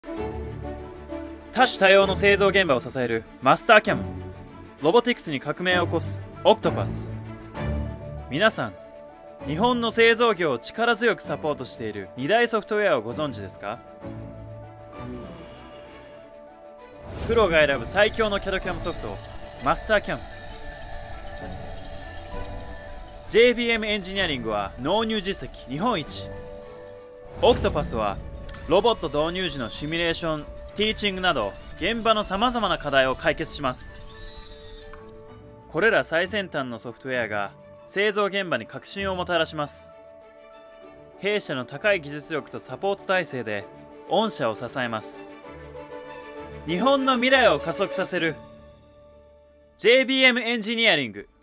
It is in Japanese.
多種多様の製造現場を支えるマスターキャム。ロボティクスに革命を起こすオクトパス。皆さん、日本の製造業を力強くサポートしている2大ソフトウェアをご存知ですか？プロが選ぶ最強の CAD/CAM ソフト、マスターキャム。JBM エンジニアリングは納入実績日本一。オクトパスはロボット導入時のシミュレーション、ティーチングなど現場のさまざまな課題を解決します。これら最先端のソフトウェアが製造現場に革新をもたらします。弊社の高い技術力とサポート体制で御社を支えます。日本の未来を加速させる JBM エンジニアリング。